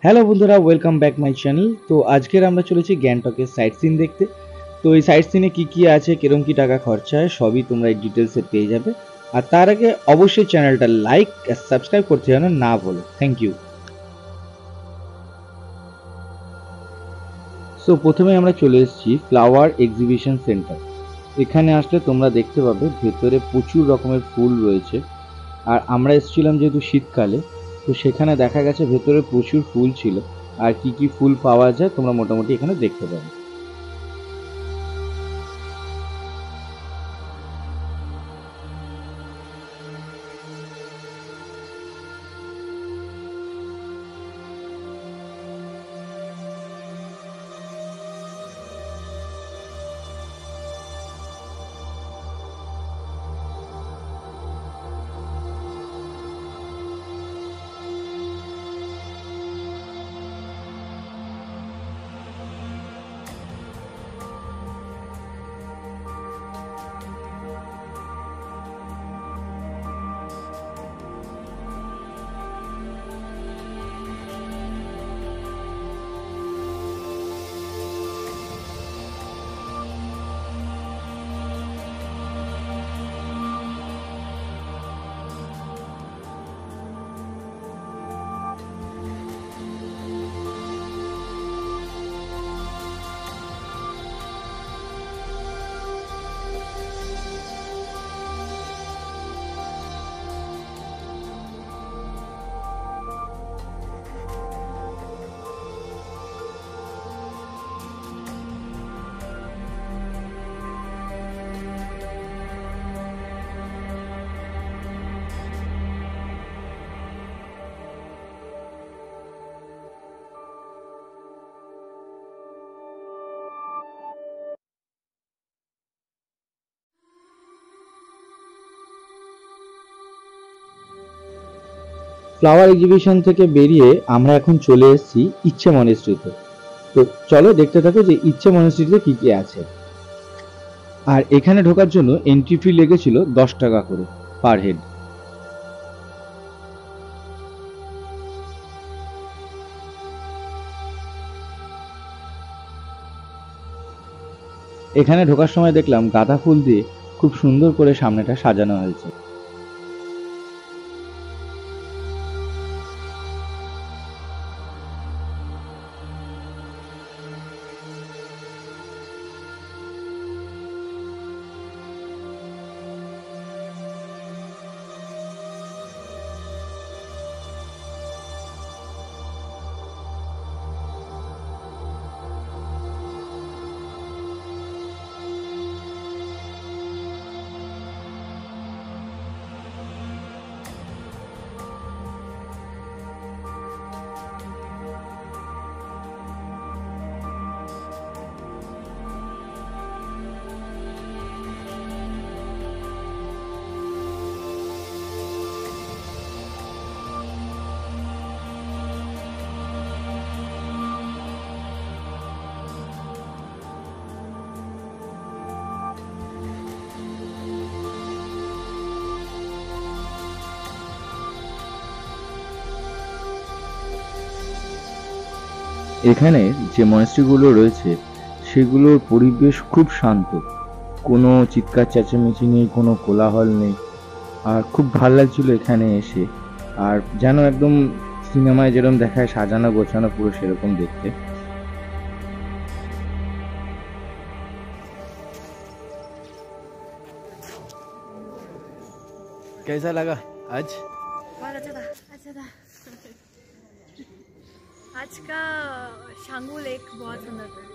Hello বন্ধুরা, welcome back my channel. তো আজকের আমরা চলেছি গ্যাংটকের সাইট সিন দেখতে। তো এই সাইট সিনে কী আছে, কিরম কী টাকা খরচা হয়, সবই তোমরা এই ডিটেলসে পেয়ে যাবে। আর তার আগে অবশ্যই চ্যানেলটা লাইক আর সাবস্ক্রাইব করতে যেন না ভুলো। Thank you. সো প্রথমে আমরা চলে এসেছি ফ্লাওয়ার এক্সিবিশন সেন্টার। এখানে আসলে তোমরা দেখতে পাবে ভেতরে প্রচুর রকমের ফুল রয়েছে। আর আমরা এসেছিলাম যেহেতু শীতকালে, তো সেখানে দেখা গেছে ভেতরে প্রচুর ফুল ছিল। আর কি কি ফুল পাওয়া যায় তোমরা মোটামুটি এখানে দেখতে পাবে। ফ্লাওয়ার এক্সিবিশন থেকে বেরিয়ে আমরা এখন চলে এসেছি ইচ্ছে মনেস্ট্রিতে। তো চলো দেখতে থাকো যে ইচ্ছে মনেস্ট্রিতে কি কি আছে। আর এখানে ঢোকার জন্য এন্ট্রি ফি লেগেছিল 10 টাকা করে পার হেড। এখানে ঢোকার সময় দেখলাম গাঁদা ফুল দিয়ে খুব সুন্দর করে সামনেটা সাজানো হয়েছে। এখানে যে মনেস্ট্রিগুলো রয়েছে সেগুলোর পরিবেশ খুব শান্ত, কোনো চিৎকার চেঁচামেচি নেই, কোনো কোলাহল নেই। আর খুব ভাল লাগছিল এখানে এসে। আর যেন একদম সিনেমায় যেরকম দেখায় সাজানো গোছানো, পুরো সেরকম দেখতে। कैसा लगा आज? बहुत अच्छा था, अच्छा था। आज का शांगू लेक बहुत सुंदर था।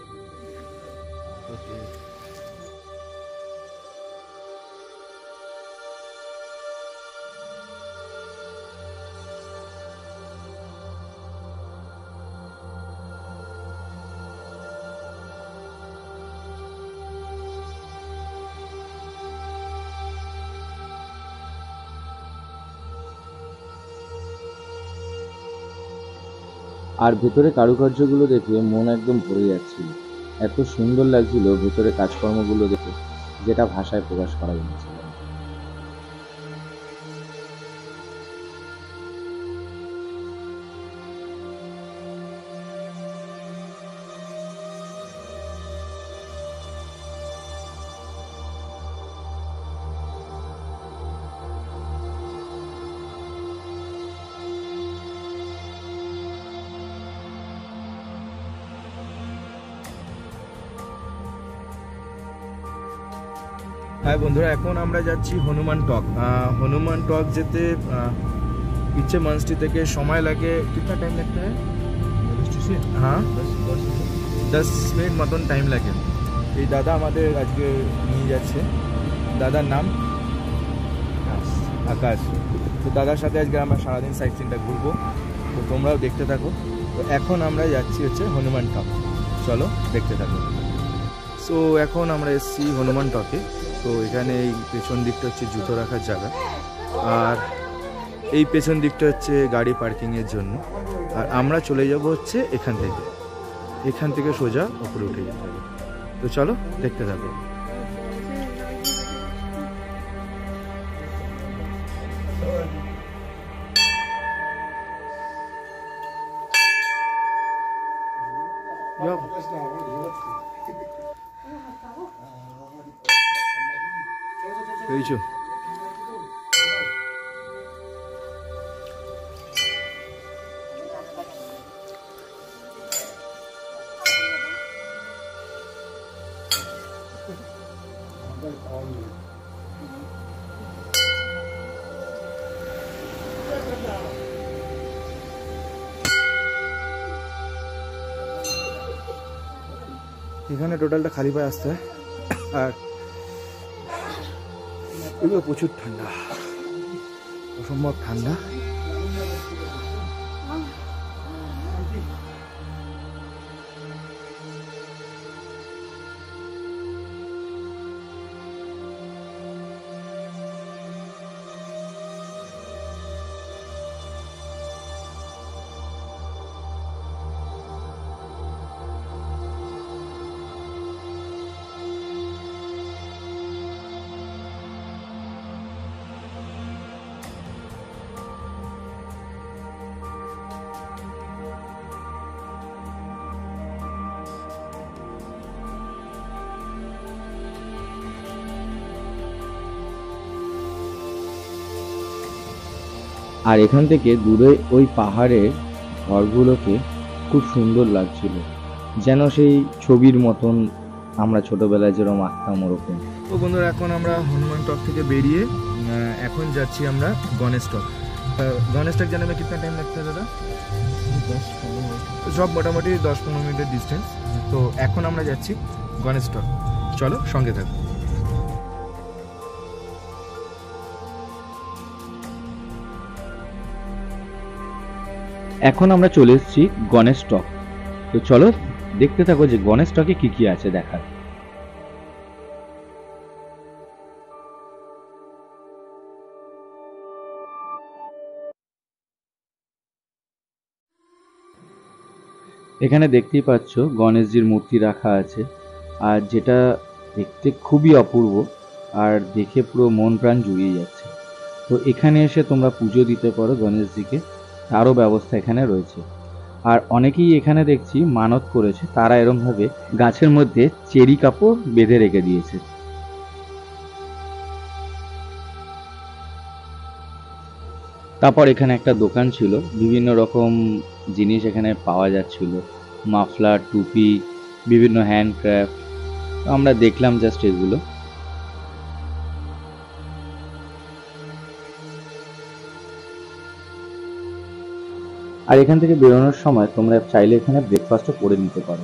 আর ভেতরে কারুকার্যগুলো দেখে মন একদম ভরে যাচ্ছিল। এত সুন্দর লাগছিল ভেতরে কাজকর্মগুলো দেখে, যেটা ভাষায় প্রকাশ করা যাচ্ছে না। হ্যাঁ বন্ধুরা, এখন আমরা যাচ্ছি হনুমান টক। হনুমান টক যেতে ইচ্ছে মনস্ট্রি থেকে সময় লাগে, কিतना টাইম লাগता है? হ্যাঁ 10 মিনিট মতন টাইম লাগে। এই দাদা আমাদের আজকে নিয়ে যাচ্ছে, দাদার নাম আকাশ। তো দাদার সাথে আজকে আমরা সারাদিন সাইট সিনটা ঘুরবো, তো তোমরাও দেখতে থাকো। তো এখন আমরা যাচ্ছি হচ্ছে হনুমান টক, চলো দেখতে থাকো। সো এখন আমরা এসেছি হনুমান টকে। তো এখানে এই পেছন দিকটা হচ্ছে জুতো রাখার জায়গা, আর এই পেছন দিকটা হচ্ছে গাড়ি পার্কিংয়ের জন্য। আর আমরা চলে যাব হচ্ছে এখান থেকে সোজা উপরে উঠে যেতে হবে। তো চলো দেখতে থাকো। পেয়েছো? এখানে টোটালটা খালি পায়ে আসতে হয়, আর এগুলো প্রচুর ঠান্ডা, অসম্ভব ঠান্ডা। আর এখান থেকে দূরে ওই পাহাড়ের ঘরগুলোকে খুব সুন্দর লাগছিল, যেন সেই ছবির মতন আমরা ছোটবেলায় যেরকম আঁকতাম ওরকম। তো বন্ধুরা, এখন আমরা হনুমান টক থেকে বেরিয়ে এখন যাচ্ছি আমরা গণেশ টক। গণেশ টক জানাবে কিतना টাইম লাগता है দাদা? 10-15 মিনিট, সব মোটামুটি 10-15 মিনিটের ডিস্টেন্স। তো এখন আমরা যাচ্ছি গণেশ টক, চলো সঙ্গে থাকো। এখন আমরা চলে এসেছি গণেশ টক। তো চলো দেখতে থাকো যে গণেশ টকে কি কি আছে দেখার। এখানে দেখতেই পাচ্ছ গণেশজির মূর্তি রাখা আছে, আর যেটা দেখতে খুবই অপূর্ব, আর দেখে পুরো মন প্রাণ জুড়িয়ে যাচ্ছে। তো এখানে এসে তোমরা পুজো দিতে পারো গণেশজিকে, তারও ব্যবস্থা এখানে রয়েছে। আর অনেকেই এখানে দেখছি মানত করেছে, তারা এরমভাবে গাছের মধ্যে চেরি কাপড় বেঁধে রেখে দিয়েছে। তারপর এখানে একটা দোকান ছিল, বিভিন্ন রকম জিনিস এখানে পাওয়া যাচ্ছিল, মাফলার, টুপি, বিভিন্ন হ্যান্ডক্রাফট। আমরা দেখলাম জাস্ট এগুলো। আর এখান থেকে বেরোনোর সময় তোমরা চাইলে এখানে ব্রেকফাস্টও করে নিতে পারো।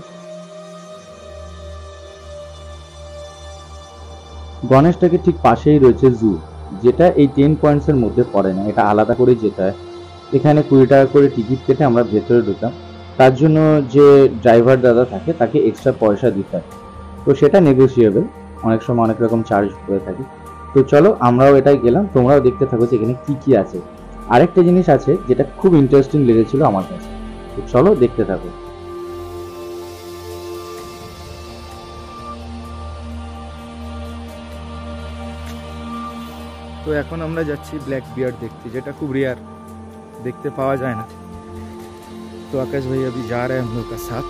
গণেশটাকে ঠিক পাশেই রয়েছে জু, যেটা এই 10 পয়েন্টসের মধ্যে পড়ে না, এটা আলাদা করে যেতে হয়। এখানে 20 টাকা করে টিকিট কেটে আমরা ভেতরে ঢুকলাম, তার জন্য যে ড্রাইভার দাদা থাকে তাকে এক্সট্রা পয়সা দিতে হয়, তো সেটা নেগোসিয়েবল, অনেক সময় অনেক রকম চার্জ করে থাকে। তো চলো আমরাও এটাই গেলাম, তোমরাও দেখতে থাকো যে এখানে কি কি আছে। আরেকটা জিনিস আছে যেটা খুব ইন্টারেস্টিং লেগেছিল আমার কাছে, তো চলো দেখতে থাকো। তো এখন আমরা যাচ্ছি ব্ল্যাক বিয়ার देखते, যেটা খুব রেয়ার, দেখতে পাওয়া যায় না। तो आकाश भाई अभी जा रहे हैं हम लोग का साथ।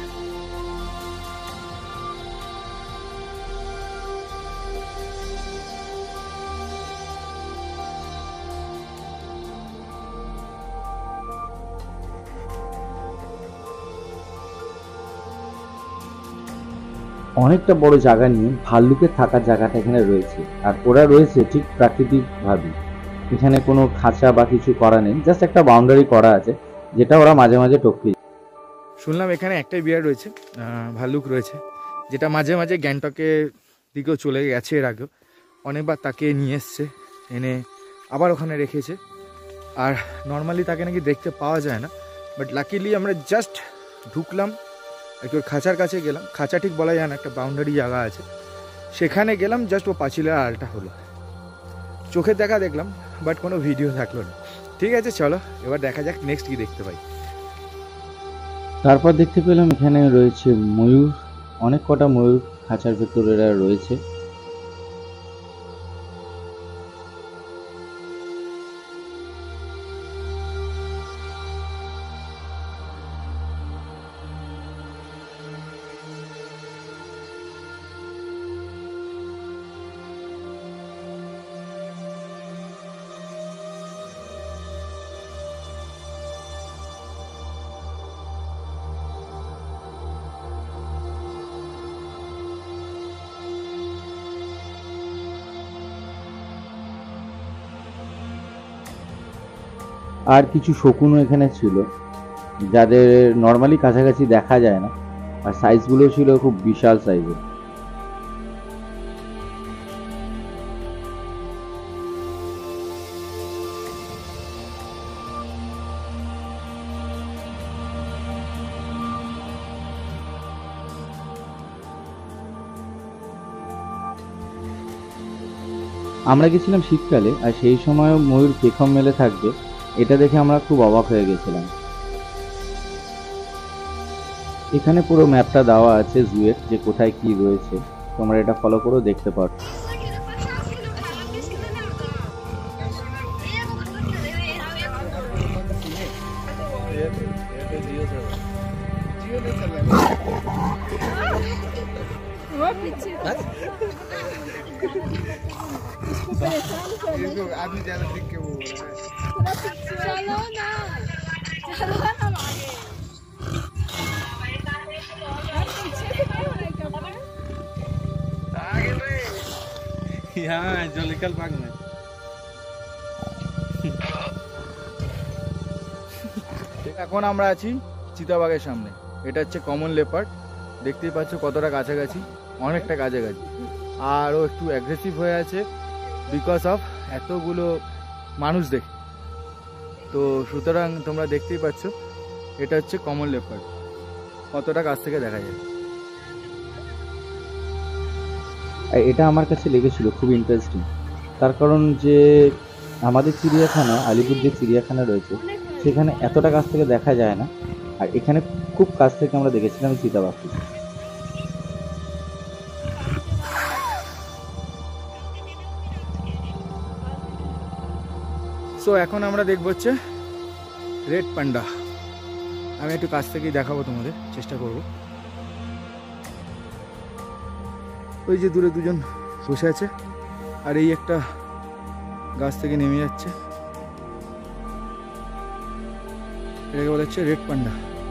অনেকটা বড় জায়গা নিয়ে ভাল্লুকের থাকার জায়গাটা এখানে রয়েছে, আর ওরা রয়েছে ঠিক প্রাকৃতিকভাবে। এখানে কোনো খাঁচা বা কিছু করা নেই, জাস্ট একটা বাউন্ডারি করা আছে যেটা ওরা মাঝে মাঝে টপকে। শুনলাম এখানে একটাই বিয়ার রয়েছে, ভাল্লুক রয়েছে, যেটা মাঝে মাঝে গ্যাংটকের দিকেও চলে গেছে। এর আগেও অনেকবার তাকে নিয়ে এসছে, এনে আবার ওখানে রেখেছে। আর নর্মালি তাকে নাকি দেখতে পাওয়া যায় না, বাট লাকিলি আমরা জাস্ট ঢুকলাম আর কি, ওর খাঁচার কাছে গেলাম। খাঁচা ঠিক বলা যায় না, একটা বাউন্ডারি জায়গা আছে, সেখানে গেলাম। জাস্ট ও পাঁচিলের আড়ালটা হলো, চোখের দেখা দেখলাম, বাট কোনো ভিডিও থাকলো না। ঠিক আছে, চলো এবার দেখা যাক নেক্সট কি দেখতে পাই। তারপর দেখতে পেলাম এখানে রয়েছে ময়ূর, অনেক কটা ময়ূর খাঁচার ভেতরে রয়েছে। আর কিছু শকুনও এখানে ছিল, যাদের নর্মালি কাছাকাছি দেখা যায় না, আর সাইজগুলো ছিল খুব বিশাল সাইজের। আমরা গেছিলাম শীতকালে, আর সেই সময়ও ময়ূর পেখম মেলে থাকবে, এটা দেখে আমরা খুব অবাক হয়ে গেছিলাম। এখানে পুরো ম্যাপটা দেওয়া আছে জুয়ের, যে কোথায় কি রয়েছে, তোমরা এটা ফলো করেও দেখতে পারো। आदमी ज्यादा दिख के वो चलो ना, चलो ना हम आगे। यार पीछे से क्या हो रहा है कमर? आगे में यहाँ जो निकल भाग में এখন আমরা আছি চিতাবাঘের সামনে। এটা হচ্ছে কমন লেপার্ড, দেখতেই পাচ্ছ কতটা কাছাকাছি, অনেকটা কাছাকাছি। আর ও একটু অ্যাগ্রেসিভ হয়ে আছে বিকজ অফ এতগুলো মানুষ দেখে। তো সুতরাং তোমরা দেখতেই পাচ্ছ এটা হচ্ছে কমন লেপার্ড, কতটা কাছ থেকে দেখা যায়। আর এটা আমার কাছে লেগেছিল খুব ইন্টারেস্টিং, তার কারণ যে আমাদের চিড়িয়াখানা, আলিপুর যে চিড়িয়াখানা রয়েছে, সেখানে এতটা কাছ থেকে দেখা যায় না, আর এখানে খুব কাছ থেকে আমরা দেখেছিলাম চিতাবাঘকে। সো এখন আমরা দেখবো হচ্ছে রেড পান্ডা। আমি একটু কাছ থেকেই দেখাবো তোমাদের চেষ্টা করব। ওই যে দূরে দুজন বসে আছে, আর এই একটা গাছ থেকে নেমে যাচ্ছে, এটাকে বলা হচ্ছে রেড পান্ডা।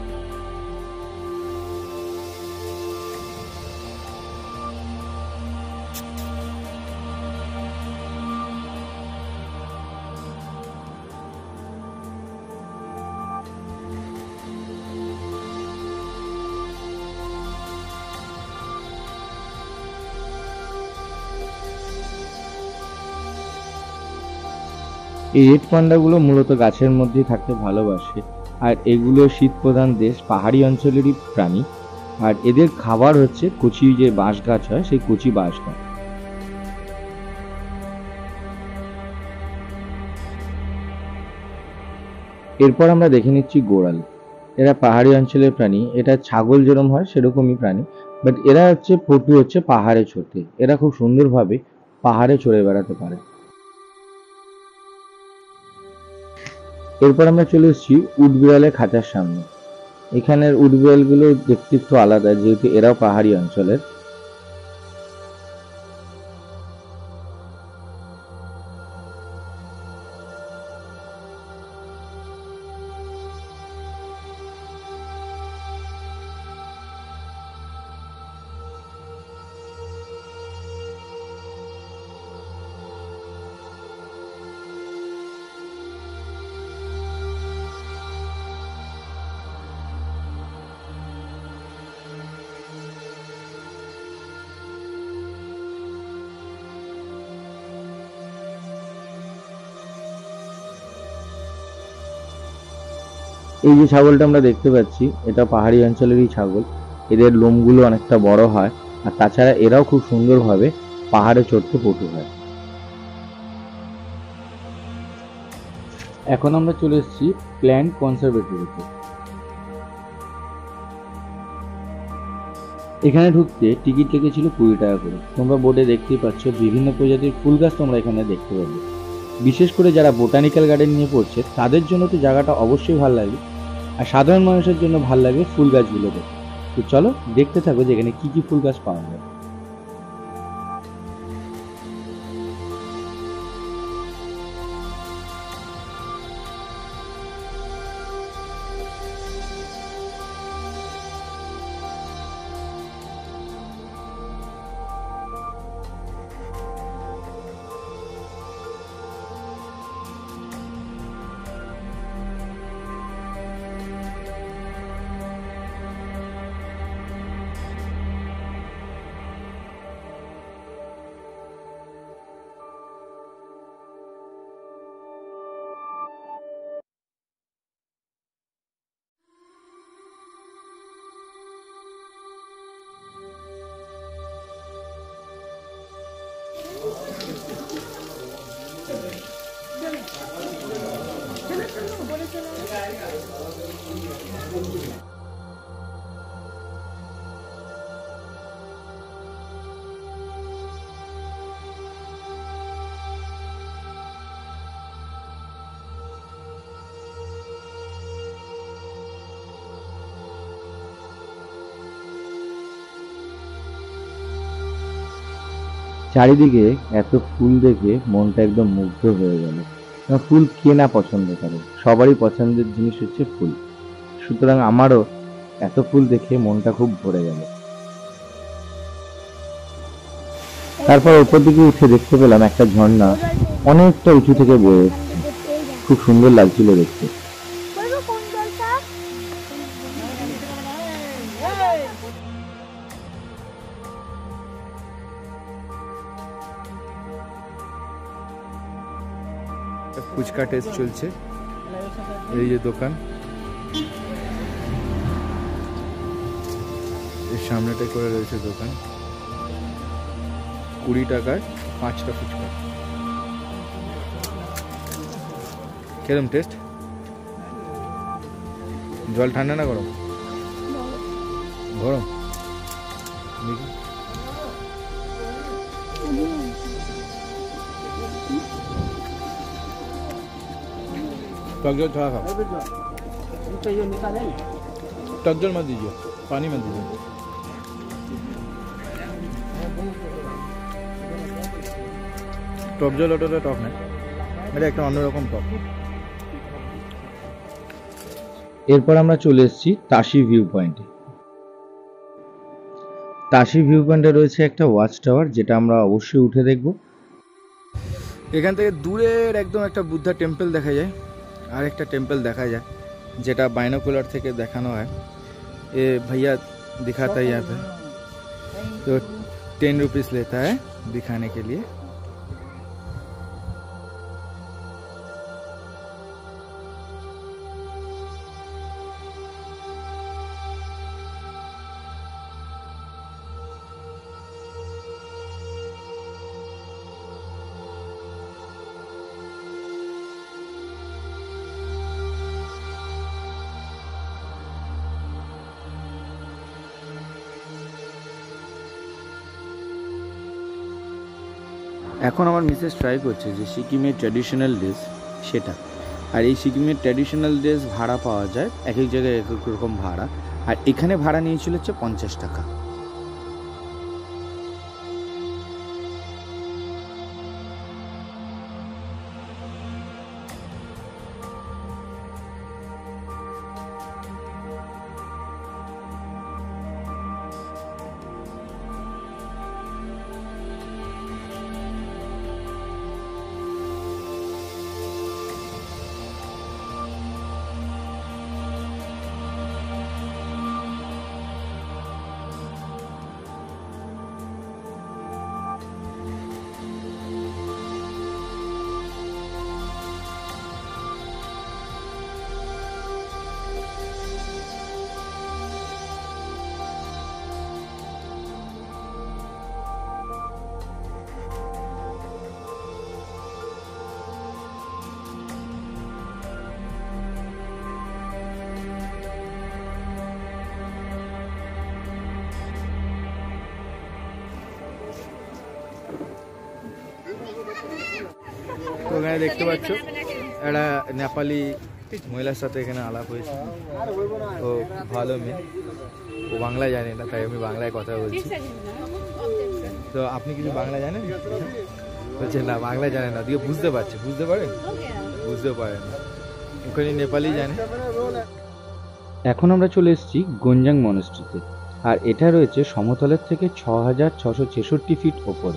এই রেড পান্ডাগুলো মূলত গাছের মধ্যেই থাকতে ভালোবাসে, আর এগুলো শীত প্রধান দেশ পাহাড়ি অঞ্চলেরই প্রাণী, আর এদের খাবার হচ্ছে কচি যে বাঁশ গাছ হয়, সেই কচি বাঁশ গাছ। এরপর আমরা দেখে নিচ্ছি গোড়াল। এরা পাহাড়ি অঞ্চলের প্রাণী, এটা ছাগল যেরকম হয় সেরকমই প্রাণী, বাট এরা হচ্ছে পটু, হচ্ছে পাহাড়ে চড়তে। এরা খুব সুন্দরভাবে পাহাড়ে চড়ে বেড়াতে পারে। এরপর আমরা চলে এসেছি উটবিড়ালের খাঁচার সামনে। এখানের উটবিড়ালগুলো দেখতে একটু আলাদা, যেহেতু এরাও পাহাড়ি অঞ্চলের। এই যে ছাগলটা আমরা দেখতে পাচ্ছি, এটা পাহাড়ি অঞ্চলেরই ছাগল। এদের লোমগুলো অনেকটা বড় হয়, আর তাছাড়া এরাও খুব সুন্দরভাবে পাহাড়ে চড়তে পটু হয়। এখন আমরা চলে এসেছি প্ল্যান্ট কনজারভেটরিতে। এখানে ঢুকতে টিকিট লেগেছিল 20 টাকা করে। তোমরা বোর্ডে দেখতেই পাচ্ছ বিভিন্ন প্রজাতির ফুল গাছ তোমরা এখানে দেখতে পাবে। বিশেষ করে যারা বোটানিক্যাল গার্ডেন নিয়ে পড়ছে তাদের জন্য তো জায়গাটা অবশ্যই ভালো লাগে, আর সাধারণ মানুষের জন্য ভালো লাগে ফুল গাছগুলো দেখে। তো চলো দেখতে থাকো যে এখানে কি কি ফুল গাছ পাওয়া যায়। চারিদিকে এত ফুল দেখে মনটা একদম মুগ্ধ হয়ে গেল। ফুল কে না পছন্দ করে, সবারই পছন্দের জিনিস হচ্ছে ফুল। সুতরাং আমারও এত ফুল দেখে মনটা খুব ভরে গেল। তারপর উপর দিকে উঠে দেখতে পেলাম একটা ঝর্ণা অনেকটা উঁচু থেকে বয়ে এসছে। খুব সুন্দর লাগছিল দেখতে। ফুচকা টেস্ট চলছে, এই যে দোকান, এর সামনেটাই করে রয়েছে দোকান। 20 টাকায় 5টা ফুচকা। কিরম টেস্ট? জল ঠান্ডা না গরম? গরম। দেখি टक जल थोड़ा खाओ। टक जल मत दीजिए, पानी मत दीजिए। टक जल ওটা টক না, এটা একটা অন্যরকম টক। এরপর আমরা চলে এসেছি তাশি ভিউ পয়েন্টে। তাশি ভিউ পয়েন্টে রয়েছে একটা ওয়াচ টাওয়ার, যেটা আমরা অবশ্যই উঠে দেখব। এখান থেকে দূরের একদম একটা বুদ্ধা টেম্পল দেখা যায়, আর একটা টেম্পল দেখা যায় যেটা बाइनोकुलर থেকে দেখানো হয়। ये भैया दिखाता है यहाँ पे, तो 10 रुपीस लेता है दिखाने के लिए। এখন আমার মিসেস ট্রাই করছে যে সিকিমের ট্র্যাডিশনাল ড্রেস সেটা, আর এই সিকিমের ট্র্যাডিশনাল ড্রেস ভাড়া পাওয়া যায় এক এক জায়গায় এক এক রকম ভাড়া, আর এখানে ভাড়া নিয়েছিল হচ্ছে 50 টাকা। এখানে দেখতে পাচ্ছ একটা নেপালি মহিলার সাথে এখানে আলাপ হয়েছে। ও ভালো মেয়ে, ও বাংলা জানে না, তাই আমি বাংলায় কথা বলছি। তো আপনি কিছু বাংলা জানেন? বলছে না বাংলা জানে না, দিয়ে বুঝতে পারছে, বুঝতে পারেন? বুঝতে পারেন না, ওখানে নেপালি জানে। এখন আমরা চলে এসেছি গঞ্জাং মনেস্ট্রিতে, আর এটা রয়েছে সমতলের থেকে 6666 ফিট ওপরে।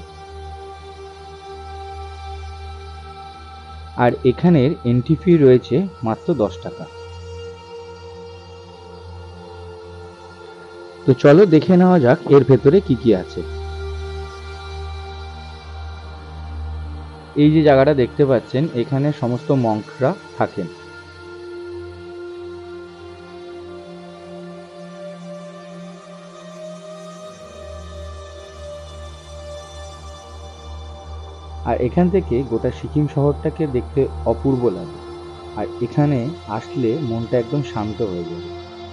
আর এখানের এন্ট্রি ফি রয়েছে মাত্র 10 টাকা। তো চলো দেখে নেওয়া যাক এর ভেতরে কি কি আছে। এই যে জায়গাটা দেখতে পাচ্ছেন, এখানে সমস্ত মঙ্করা থাকেন। আর এখান থেকে গোটা সিকিম শহরটাকে দেখতে অপূর্ব লাগে, আর এখানে আসলে মনটা একদম শান্ত হয়ে যাবে।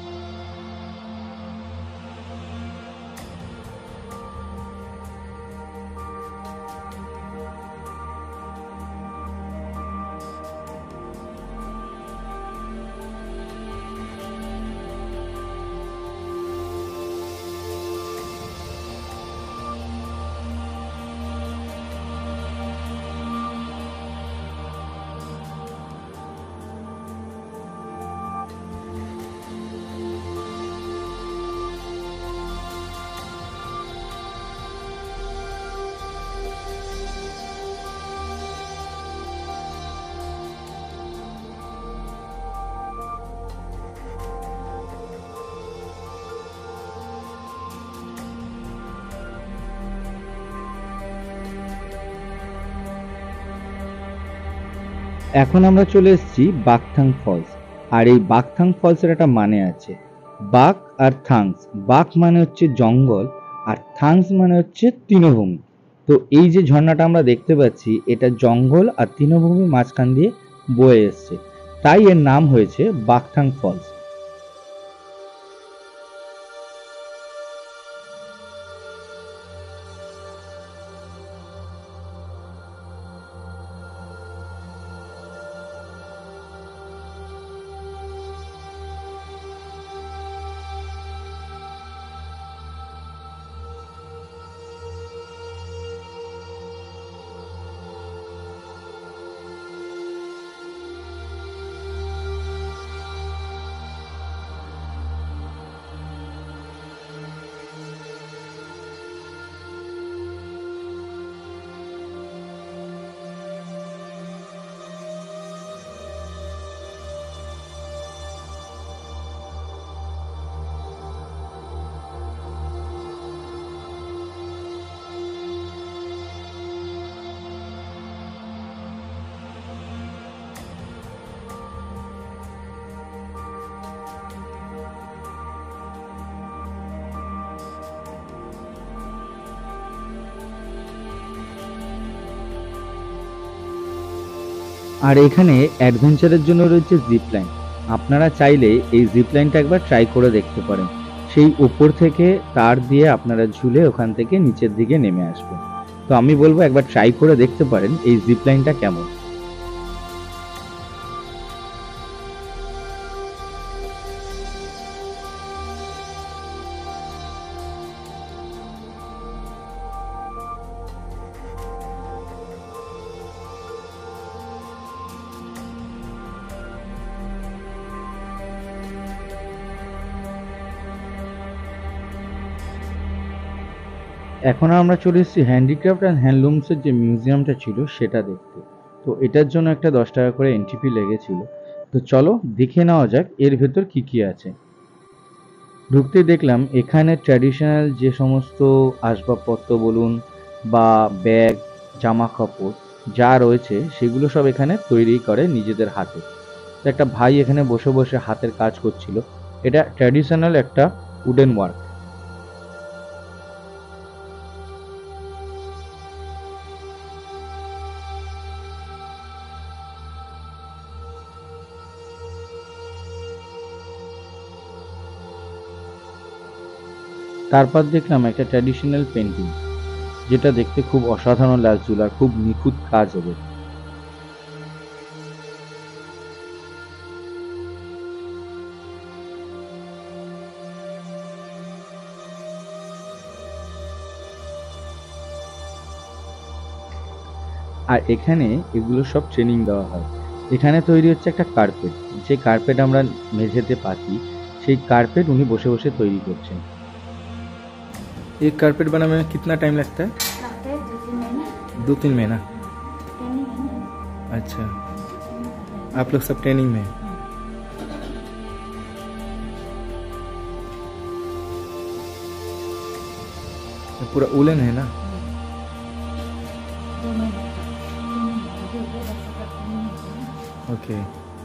এখন আমরা চলে এসেছি বাকথাং ফলস। আর এই বাকথাং ফলসের একটা মানে আছে, বাক আর থাংস। বাক মানে হচ্ছে জঙ্গল, আর থাংস মানে হচ্ছে তৃণভূমি। তো এই যে ঝর্ণাটা আমরা দেখতে পাচ্ছি, এটা জঙ্গল আর তৃণভূমি মাঝখান দিয়ে বয়ে এসছে, তাই এর নাম হয়েছে বাকথাং ফলস। আর এখানে অ্যাডভেঞ্চারের জন্য রয়েছে জিপ লাইন। আপনারা চাইলে এই জিপ লাইনটা একবার ট্রাই করে দেখতে পারেন। সেই উপর থেকে তার দিয়ে আপনারা ঝুলে ওখান থেকে নিচের দিকে নেমে আসবেন। তো আমি বলবো একবার ট্রাই করে দেখতে পারেন এই জিপ লাইনটা কেমন। এখন আমরা চলে এসেছি হ্যান্ডিক্রাফট অ্যান্ড হ্যান্ডলুমসের যে মিউজিয়ামটা ছিল সেটা দেখতে। তো এটার জন্য একটা 10 টাকা করে এন্ট্রি ফি লেগেছিল। তো চলো দেখে নেওয়া যাক এর ভেতর কি কি আছে। ঢুকতে দেখলাম এখানে ট্র্যাডিশনাল যে সমস্ত আসবাবপত্র বলুন বা ব্যাগ, জামা কাপড় যা রয়েছে সেগুলো সব এখানে তৈরি করে নিজেদের হাতে। তো একটা ভাই এখানে বসে বসে হাতের কাজ করছিল। এটা ট্র্যাডিশনাল একটা উডেন ওয়ার্ক। তারপর দেখলাম একটা ট্র্যাডিশনাল পেন্টিং, যেটা দেখতে খুব অসাধারণ লাগছিল আর খুব নিখুঁত কাজ হবে। আর এখানে এগুলো সব ট্রেনিং দেওয়া হয়। এখানে তৈরি হচ্ছে একটা কার্পেট, যে কার্পেট আমরা মেঝেতে পাতি, সেই কার্পেট উনি বসে বসে তৈরি করছেন। एक कारपेट बनाने में कितना टाइम लगता है? लगता है 2-3 महीने 2-3 महीना। ट्रेनिंग है ना। अच्छा, आप लोग सब ट्रेनिंग में हैं। ये पूरा उलन है ना? 2 महीने अभी ऊपर बच्चा का ट्रेनिंग है ना। ओके।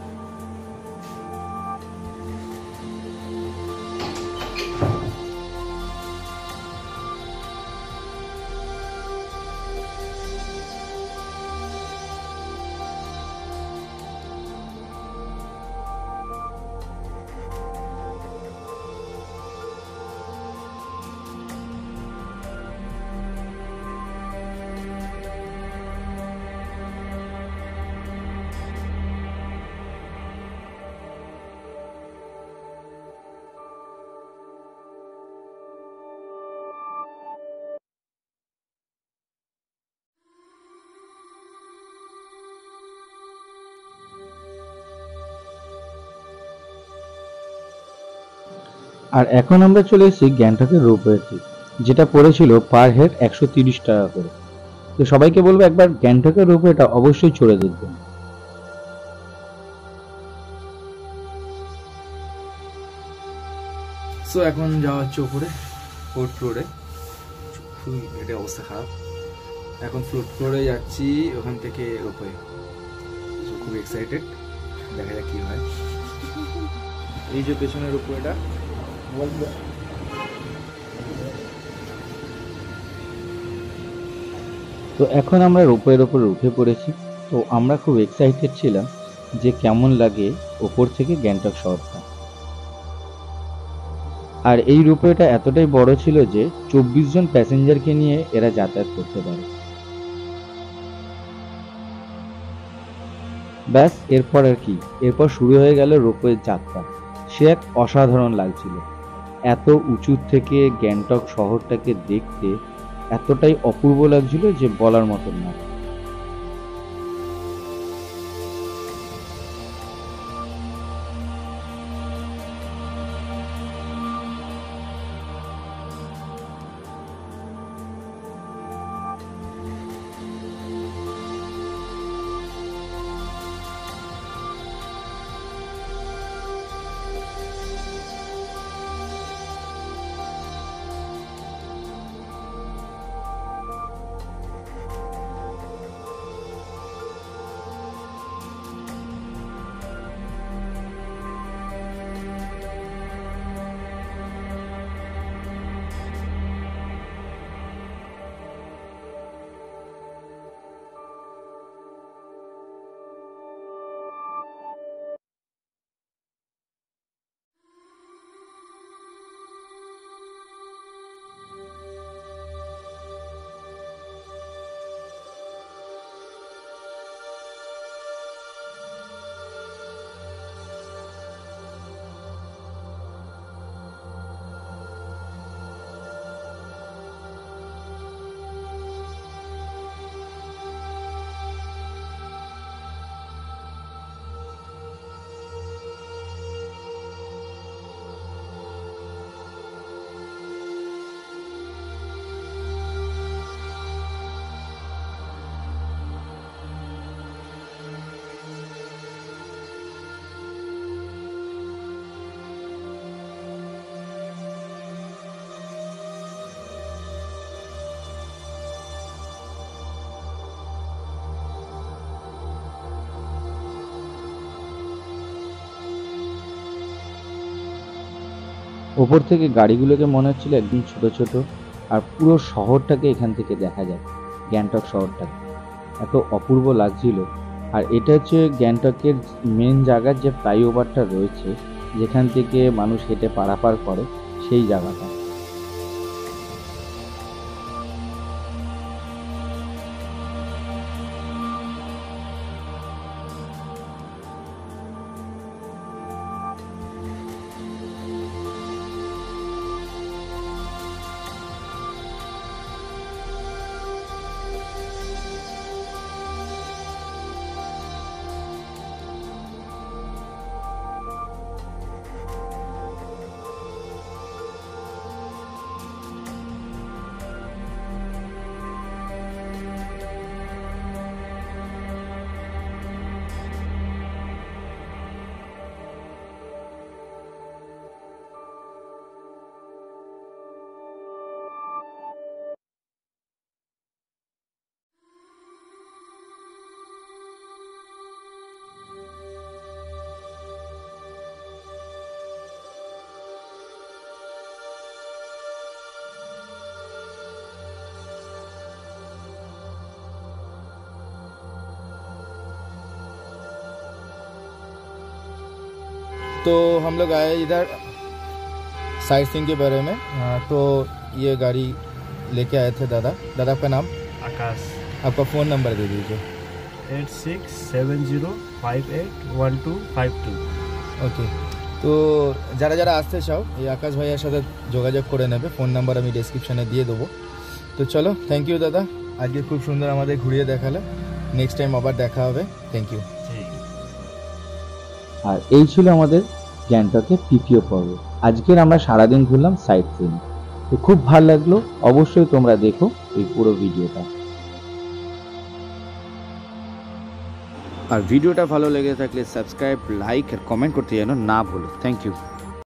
আর এখন আমরা চলে এসেছি গ্যাংটকের রোপওয়েতে, যেটা পড়েছিল পার হেড 130 টাকা করে। তো সবাইকে বলবো একবার গ্যাংটকের রোপওয়েটা অবশ্যই চড়ে দেখবেন। সো এখন যাওয়া হচ্ছে উপরে ফোর্থ ফ্লোরে। খুবই এটা অবস্থা খারাপ। এখন ফোর্থ ফ্লোরে যাচ্ছি, ওখান থেকে রোপওয়ে। সো খুব এক্সাইটেড, দেখা যাক কি হয়। এই যে পেছনের রোপওয়েটা, তো এখন আমরা রোপওয়ের ওপরে উঠে পড়েছি। তো আমরা খুব এক্সাইটেড ছিলাম যে কেমন লাগে ওপর থেকে গ্যাংটক শহরটা। আর এই রোপওয়েটা এতটাই বড় ছিল যে 24 জন প্যাসেঞ্জারকে নিয়ে এরা যাতায়াত করতে পারে। ব্যাস, এরপর আর কি, এরপর শুরু হয়ে গেল রোপওয়ের যাত্রা। সে এক অসাধারণ লাগছিল। এত উঁচু থেকে গ্যাংটক শহরটাকে দেখতে এতটাই অপূর্ব লাগছিল যে বলার মতন না। ওপর থেকে গাড়িগুলোকে মনে হচ্ছিল একদম ছোট ছোট, আর পুরো শহরটাকে এখান থেকে দেখা যায়, গ্যাংটক শহরটাকে এত অপূর্ব লাগছিল। আর এটা হচ্ছে গ্যাংটকের মেন জায়গার যে ফ্লাইওভারটা রয়েছে, যেখান থেকে মানুষ হেঁটে পারাপার করে, সেই জায়গাটা। तो हम लोग आए इधर साइट सीइंग के बारे में। तो ये गाड़ी लेके आए थे दादा। दादा आपका नाम? आकाश। आपका फ़ोन नंबर दे दीजिए। 8670581252। ওকে, তো যারা যারা আসতে চাও এই আকাশ ভাইয়ের সাথে যোগাযোগ করে নেবে। ফোন নাম্বার আমি ডেসক্রিপশানে দিয়ে দেবো। তো চলো, থ্যাংক ইউ দাদা, আজকে খুব সুন্দর আমাদের ঘুরিয়ে দেখালে। নেক্সট টাইম আবার দেখা হবে। Thank you. আর এই ছিল আমাদের গ্যাংটকের তৃতীয় পর্ব। আজকের আমরা সারাদিন ঘুরলাম সাইট সিইং। তো খুব ভালো লাগলো, অবশ্যই তোমরা দেখো এই পুরো ভিডিওটা। আর ভিডিওটা ভালো লেগে থাকলে সাবস্ক্রাইব, লাইক আর কমেন্ট করতে যেন না ভুলো। Thank you.